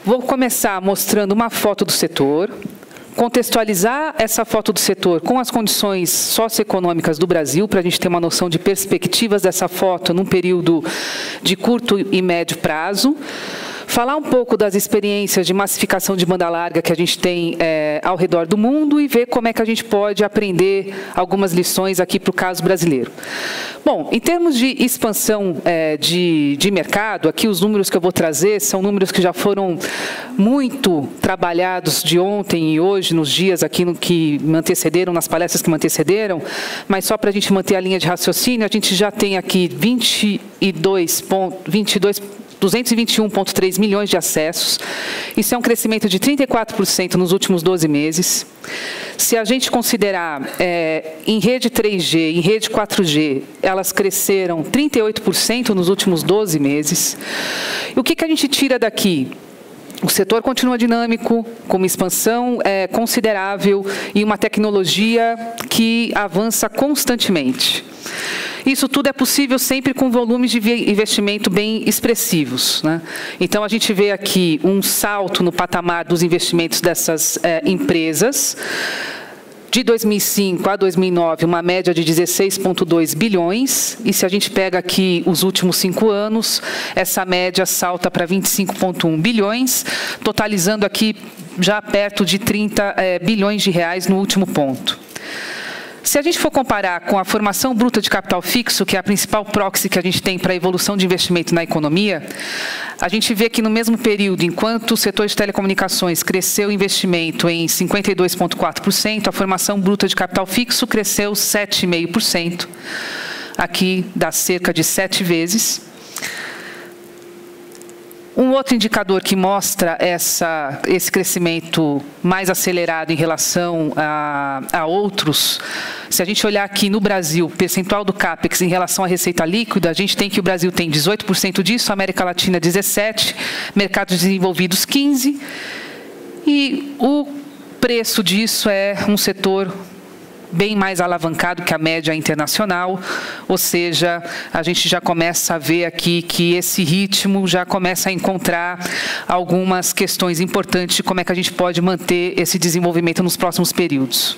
Vou começar mostrando uma foto do setor, contextualizar essa foto do setor com as condições socioeconômicas do Brasil, para a gente ter uma noção de perspectivas dessa foto num período de curto e médio prazo. Falar um pouco das experiências de massificação de banda larga que a gente tem ao redor do mundo e ver como é que a gente pode aprender algumas lições aqui para o caso brasileiro. Bom, em termos de expansão de mercado, aqui os números que eu vou trazer são números que já foram muito trabalhados de ontem e hoje, nos dias aqui que me antecederam, nas palestras que me antecederam, mas só para a gente manter a linha de raciocínio, a gente já tem aqui 221,3 milhões de acessos. Isso é um crescimento de 34% nos últimos 12 meses. Se a gente considerar em rede 3G, em rede 4G, elas cresceram 38% nos últimos 12 meses. E o que a gente tira daqui? O setor continua dinâmico, com uma expansão considerável e uma tecnologia que avança constantemente. Isso tudo é possível sempre com volumes de investimento bem expressivos, né? Então, a gente vê aqui um salto no patamar dos investimentos dessas empresas. De 2005 a 2009, uma média de 16,2 bilhões. E se a gente pega aqui os últimos 5 anos, essa média salta para 25,1 bilhões, totalizando aqui já perto de 30 bilhões de reais no último ponto. Se a gente for comparar com a formação bruta de capital fixo, que é a principal proxy que a gente tem para a evolução de investimento na economia, a gente vê que no mesmo período, enquanto o setor de telecomunicações cresceu o investimento em 52,4%, a formação bruta de capital fixo cresceu 7,5%. Aqui dá cerca de 7 vezes. Um outro indicador que mostra esse crescimento mais acelerado em relação a outros, se a gente olhar aqui no Brasil, percentual do CAPEX em relação à receita líquida, a gente tem que o Brasil tem 18% disso, a América Latina 17%, mercados desenvolvidos 15%, e o preço disso é um setor bem mais alavancado que a média internacional, ou seja, a gente já começa a ver aqui que esse ritmo já começa a encontrar algumas questões importantes de como é que a gente pode manter esse desenvolvimento nos próximos períodos.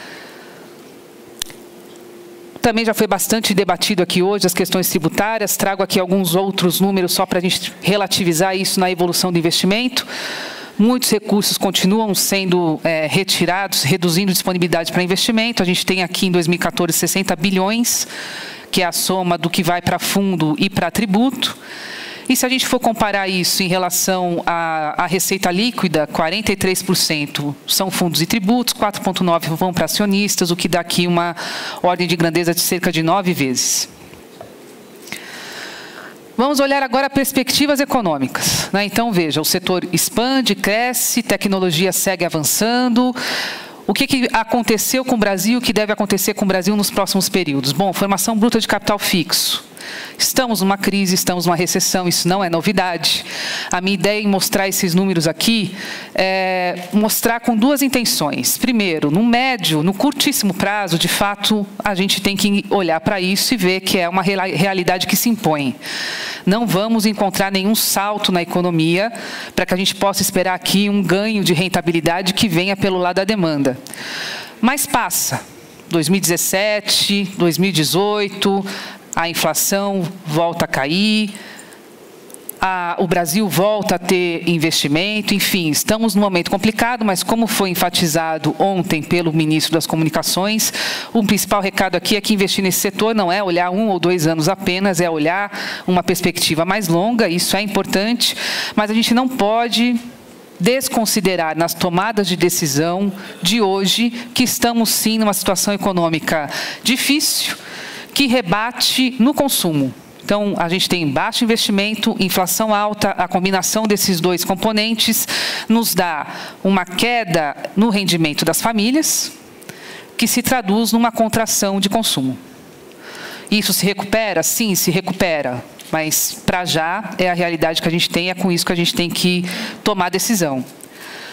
Também já foi bastante debatido aqui hoje as questões tributárias, trago aqui alguns outros números só para a gente relativizar isso na evolução do investimento. Muitos recursos continuam sendo retirados, reduzindo disponibilidade para investimento. A gente tem aqui em 2014 60 bilhões, que é a soma do que vai para fundo e para tributo. E se a gente for comparar isso em relação à receita líquida, 43% são fundos e tributos, 4,9% vão para acionistas, o que dá aqui uma ordem de grandeza de cerca de 9 vezes. Vamos olhar agora perspectivas econômicas, né? Então, veja, o setor expande, cresce, tecnologia segue avançando. O que aconteceu com o Brasil, o que deve acontecer com o Brasil nos próximos períodos? Bom, formação bruta de capital fixo. Estamos numa crise, estamos numa recessão, isso não é novidade. A minha ideia em mostrar esses números aqui é mostrar com duas intenções. Primeiro, no médio, no curtíssimo prazo, de fato, a gente tem que olhar para isso e ver que é uma realidade que se impõe. Não vamos encontrar nenhum salto na economia para que a gente possa esperar aqui um ganho de rentabilidade que venha pelo lado da demanda. Mas passa. 2017, 2018... a inflação volta a cair, o Brasil volta a ter investimento, enfim, estamos num momento complicado, mas como foi enfatizado ontem pelo ministro das Comunicações, o principal recado aqui é que investir nesse setor não é olhar 1 ou 2 anos apenas, é olhar uma perspectiva mais longa, isso é importante, mas a gente não pode desconsiderar nas tomadas de decisão de hoje que estamos sim numa situação econômica difícil, que rebate no consumo. Então, a gente tem baixo investimento, inflação alta, a combinação desses dois componentes nos dá uma queda no rendimento das famílias, que se traduz numa contração de consumo. Isso se recupera? Sim, se recupera, mas para já é a realidade que a gente tem, é com isso que a gente tem que tomar decisão.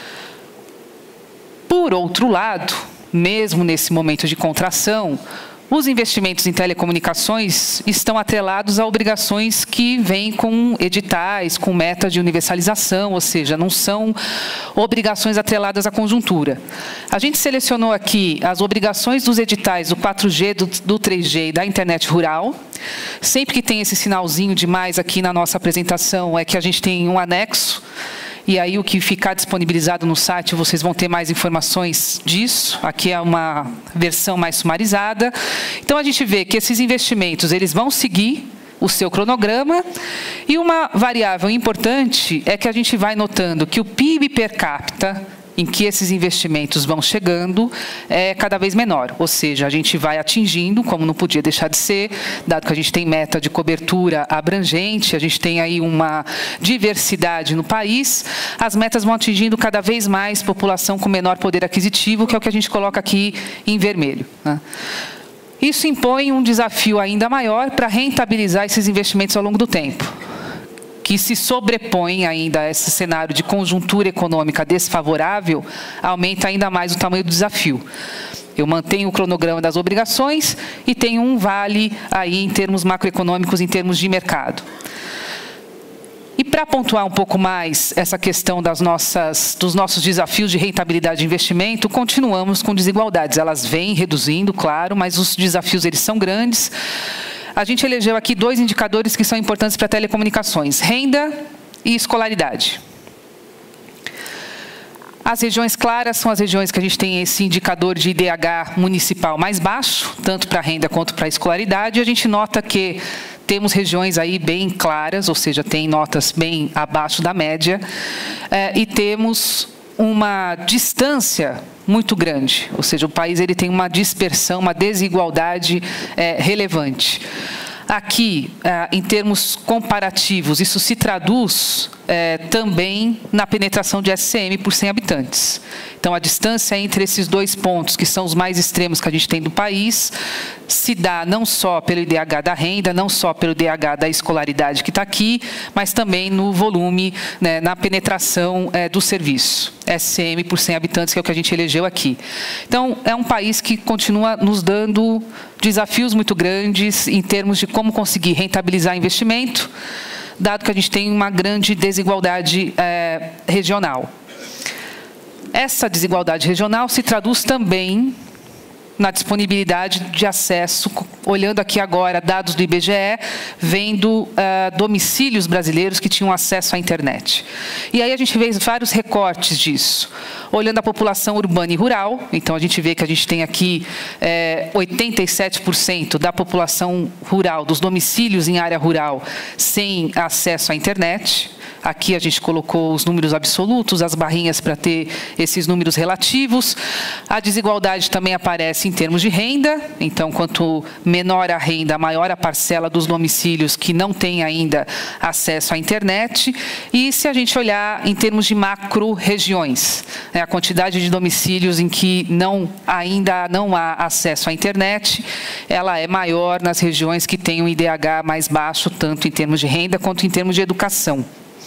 Por outro lado, mesmo nesse momento de contração, Os investimentos em telecomunicações estão atrelados a obrigações que vêm com editais, com metas de universalização, ou seja, não são obrigações atreladas à conjuntura. A gente selecionou aqui as obrigações dos editais do 4G, do 3G e da internet rural. Sempre que tem esse sinalzinho de mais aqui na nossa apresentação é que a gente tem um anexo. E aí o que ficar disponibilizado no site, vocês vão ter mais informações disso. Aqui é uma versão mais sumarizada. Então a gente vê que esses investimentos, eles vão seguir o seu cronograma. E uma variável importante é que a gente vai notando que o PIB per capita em que esses investimentos vão chegando é cada vez menor. Ou seja, a gente vai atingindo, como não podia deixar de ser, dado que a gente tem meta de cobertura abrangente, a gente tem aí uma diversidade no país, as metas vão atingindo cada vez mais população com menor poder aquisitivo, que é o que a gente coloca aqui em vermelho, né? Isso impõe um desafio ainda maior para rentabilizar esses investimentos ao longo do tempo, que se sobrepõe ainda a esse cenário de conjuntura econômica desfavorável, aumenta ainda mais o tamanho do desafio. Eu mantenho o cronograma das obrigações e tenho um vale aí em termos macroeconômicos, em termos de mercado. E para pontuar um pouco mais essa questão dos nossos desafios de rentabilidade de investimento, continuamos com desigualdades. Elas vêm reduzindo, claro, mas os desafios eles são grandes. A gente elegeu aqui 2 indicadores que são importantes para telecomunicações: renda e escolaridade. As regiões claras são as regiões que a gente tem esse indicador de IDH municipal mais baixo, tanto para a renda quanto para a escolaridade. E a gente nota que temos regiões aí bem claras, ou seja, tem notas bem abaixo da média, e temos uma distância muito grande, ou seja, o país ele tem uma dispersão, uma desigualdade relevante. Aqui, em termos comparativos, isso se traduz também na penetração de SCM por 100 habitantes. Então, a distância entre esses 2 pontos, que são os mais extremos que a gente tem do país, se dá não só pelo IDH da renda, não só pelo IDH da escolaridade que está aqui, mas também no volume, né, na penetração do serviço. SCM por 100 habitantes, que é o que a gente elegeu aqui. Então, é um país que continua nos dando desafios muito grandes em termos de como conseguir rentabilizar investimento, dado que a gente tem uma grande desigualdade regional. Essa desigualdade regional se traduz também na disponibilidade de acesso, olhando aqui agora dados do IBGE, vendo domicílios brasileiros que tinham acesso à internet. E aí a gente vê vários recortes disso. Olhando a população urbana e rural, então a gente vê que a gente tem aqui 87% da população rural, dos domicílios em área rural, sem acesso à internet. Aqui a gente colocou os números absolutos, as barrinhas para ter esses números relativos. A desigualdade também aparece em termos de renda. Então, quanto menor a renda, maior a parcela dos domicílios que não têm ainda acesso à internet. E se a gente olhar em termos de macro-regiões, a quantidade de domicílios em que ainda não há acesso à internet, ela é maior nas regiões que têm um IDH mais baixo, tanto em termos de renda quanto em termos de educação.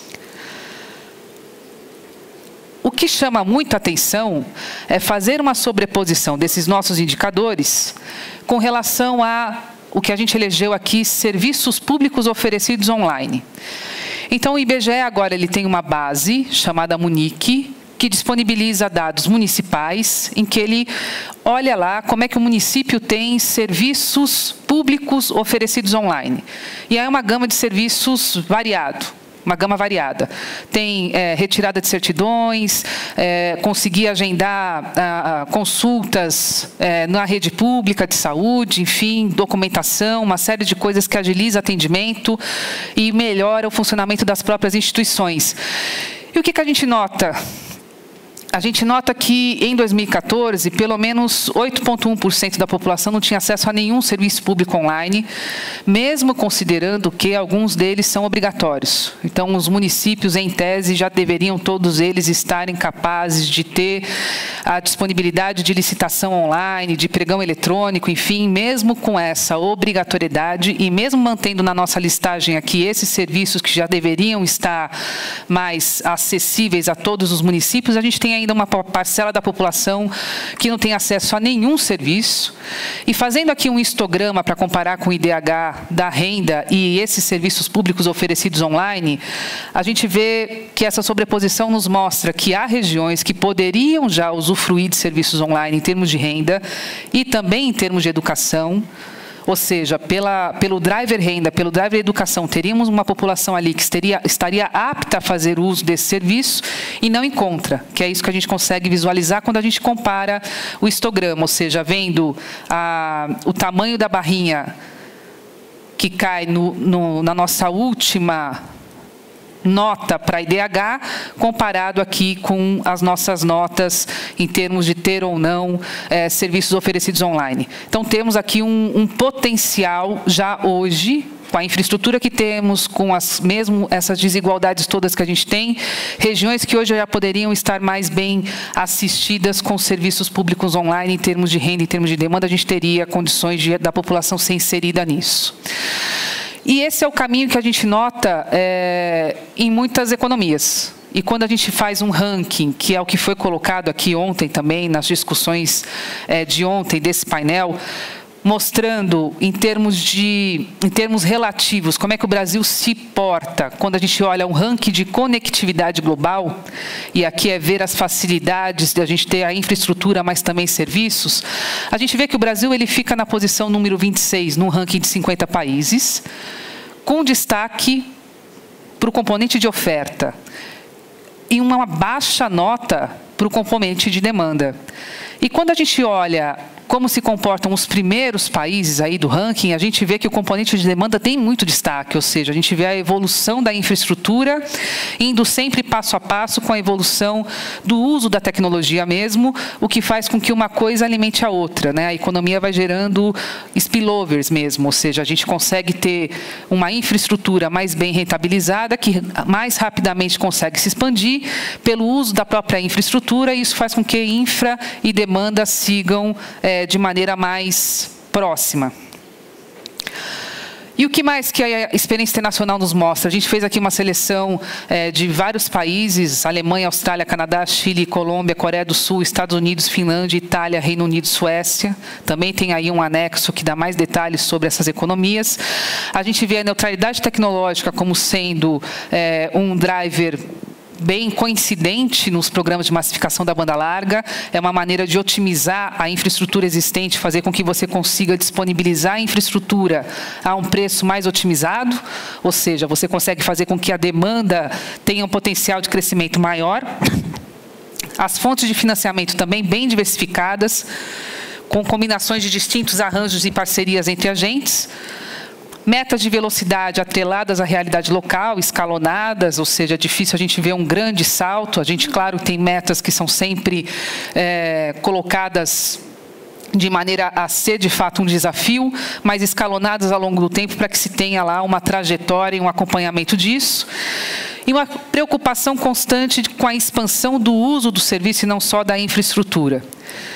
O que chama muita atenção é fazer uma sobreposição desses nossos indicadores com relação a o que a gente elegeu aqui, serviços públicos oferecidos online. Então, o IBGE agora ele tem uma base chamada Munic, que disponibiliza dados municipais, em que ele olha lá como é que o município tem serviços públicos oferecidos online. E aí é uma gama de serviços variado. Uma gama variada. Tem retirada de certidões, conseguir agendar consultas na rede pública de saúde, enfim, documentação, uma série de coisas que agiliza atendimento e melhora o funcionamento das próprias instituições. E o que a gente nota? A gente nota que, em 2014, pelo menos 8,1% da população não tinha acesso a nenhum serviço público online, mesmo considerando que alguns deles são obrigatórios. Então, os municípios, em tese, já deveriam todos eles estarem capazes de ter a disponibilidade de licitação online, de pregão eletrônico, enfim, mesmo com essa obrigatoriedade e mesmo mantendo na nossa listagem aqui esses serviços que já deveriam estar mais acessíveis a todos os municípios, a gente tem ainda uma parcela da população que não tem acesso a nenhum serviço. E fazendo aqui um histograma para comparar com o IDH da renda e esses serviços públicos oferecidos online, a gente vê que essa sobreposição nos mostra que há regiões que poderiam já usufruir de serviços online em termos de renda e também em termos de educação. Ou seja, pelo driver renda, pelo driver educação, teríamos uma população ali que estaria apta a fazer uso desse serviço e não encontra, que é isso que a gente consegue visualizar quando a gente compara o histograma, ou seja, vendo o tamanho da barrinha que cai na nossa última nota para IDH, comparado aqui com as nossas notas em termos de ter ou não serviços oferecidos online. Então, temos aqui um potencial já hoje, com a infraestrutura que temos, com mesmo essas desigualdades todas que a gente tem, regiões que hoje já poderiam estar mais bem assistidas com serviços públicos online em termos de renda, em termos de demanda, a gente teria condições da população ser inserida nisso. E esse é o caminho que a gente nota em muitas economias. E quando a gente faz um ranking, que é o que foi colocado aqui ontem também, nas discussões de ontem desse painel, mostrando em termos relativos como é que o Brasil se porta quando a gente olha um ranking de conectividade global, e aqui é ver as facilidades de a gente ter a infraestrutura, mas também serviços, a gente vê que o Brasil ele fica na posição número 26 num ranking de 50 países, com destaque para o componente de oferta e uma baixa nota para o componente de demanda. E quando a gente olha como se comportam os primeiros países aí do ranking, a gente vê que o componente de demanda tem muito destaque, ou seja, a gente vê a evolução da infraestrutura indo sempre passo a passo com a evolução do uso da tecnologia mesmo, o que faz com que uma coisa alimente a outra, né? A economia vai gerando spillovers mesmo, ou seja, a gente consegue ter uma infraestrutura mais bem rentabilizada, que mais rapidamente consegue se expandir pelo uso da própria infraestrutura, e isso faz com que infra e demanda sigam de maneira mais próxima. E o que mais que a experiência internacional nos mostra? A gente fez aqui uma seleção de vários países: Alemanha, Austrália, Canadá, Chile, Colômbia, Coreia do Sul, Estados Unidos, Finlândia, Itália, Reino Unido, Suécia. Também tem aí um anexo que dá mais detalhes sobre essas economias. A gente vê a neutralidade tecnológica como sendo um driver bem coincidente nos programas de massificação da banda larga. É uma maneira de otimizar a infraestrutura existente, fazer com que você consiga disponibilizar a infraestrutura a um preço mais otimizado, ou seja, você consegue fazer com que a demanda tenha um potencial de crescimento maior. As fontes de financiamento também bem diversificadas, com combinações de distintos arranjos e parcerias entre agentes. Metas de velocidade atreladas à realidade local, escalonadas, ou seja, é difícil a gente ver um grande salto. A gente, claro, tem metas que são sempre colocadas de maneira a ser, de fato, um desafio, mas escalonadas ao longo do tempo para que se tenha lá uma trajetória e um acompanhamento disso. E uma preocupação constante com a expansão do uso do serviço e não só da infraestrutura.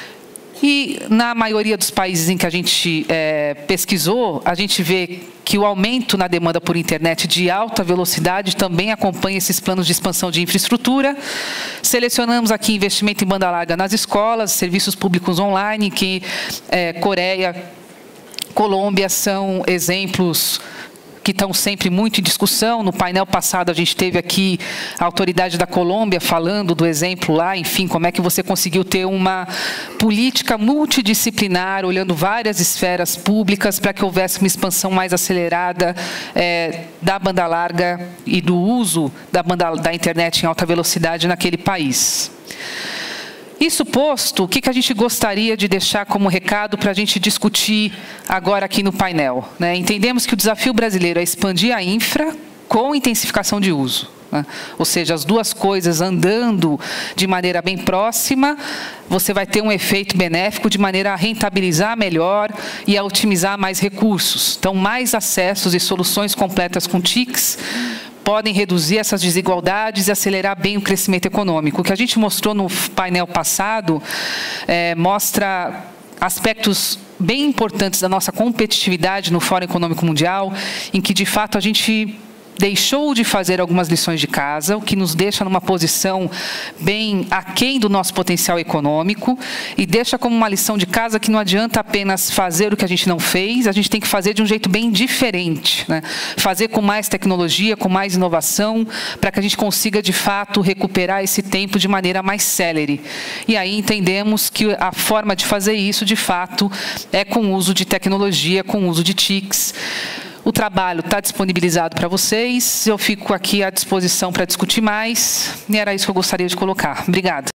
E, na maioria dos países em que a gente pesquisou, a gente vê que o aumento na demanda por internet de alta velocidade também acompanha esses planos de expansão de infraestrutura. Selecionamos aqui investimento em banda larga nas escolas, serviços públicos online, que Coreia, Colômbia são exemplos que estão sempre muito em discussão. No painel passado, a gente teve aqui a autoridade da Colômbia falando do exemplo lá, enfim, como é que você conseguiu ter uma política multidisciplinar, olhando várias esferas públicas para que houvesse uma expansão mais acelerada da banda larga e do uso da internet em alta velocidade naquele país. Isso posto, o que a gente gostaria de deixar como recado para a gente discutir agora aqui no painel, né? Entendemos que o desafio brasileiro é expandir a infra com intensificação de uso, né? Ou seja, as duas coisas andando de maneira bem próxima, você vai ter um efeito benéfico de maneira a rentabilizar melhor e a otimizar mais recursos. Então, mais acessos e soluções completas com TICs podem reduzir essas desigualdades e acelerar bem o crescimento econômico. O que a gente mostrou no painel passado mostra aspectos bem importantes da nossa competitividade no Fórum Econômico Mundial, em que, de fato, a gente deixou de fazer algumas lições de casa, o que nos deixa numa posição bem aquém do nosso potencial econômico e deixa como uma lição de casa que não adianta apenas fazer o que a gente não fez, a gente tem que fazer de um jeito bem diferente, né? Fazer com mais tecnologia, com mais inovação, para que a gente consiga, de fato, recuperar esse tempo de maneira mais célere. E aí entendemos que a forma de fazer isso, de fato, é com o uso de tecnologia, com o uso de TICs. O trabalho está disponibilizado para vocês, eu fico aqui à disposição para discutir mais, e era isso que eu gostaria de colocar. Obrigada.